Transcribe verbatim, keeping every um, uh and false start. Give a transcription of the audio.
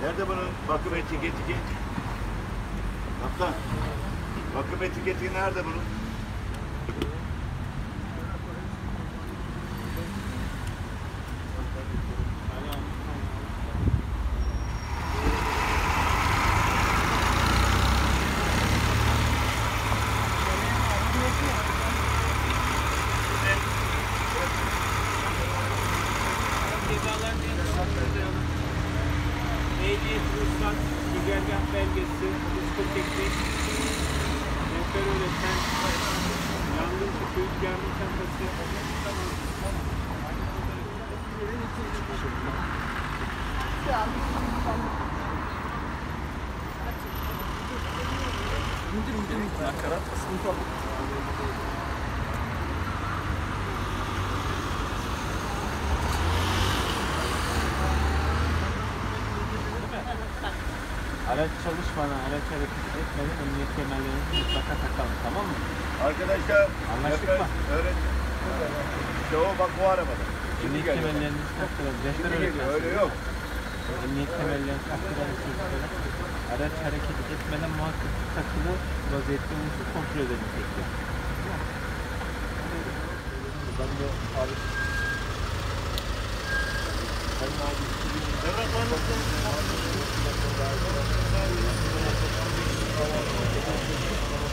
Nerede bunun bakım etiketi? Kaptan. Bakım etiketi nerede bunun? Ehliyet, ruhsat, güzergah belgesi, diskoteknik, rehber öğretmen, yangın tüpü, yangın çantası. Müdür müdür müdür. Nakarat sıkıntı oldu. Araç çalışmadan, araç hareket etmeden emniyet kemerlerini mutlaka takalım, tamam mı? Arkadaşlar Anlaştık mı? Öğret. İşte o bak bu arabada. Emniyet kemerlerini taktıralım. Rehber öğretmen. Öyle yok. Emniyet kemerlerini taktıralım çocuklara. Araç hareket etmeden muhakkak takılı vaziyette olması kontrol edelim tekrar. Ben de abi. Sayın abi. Evet, anladım.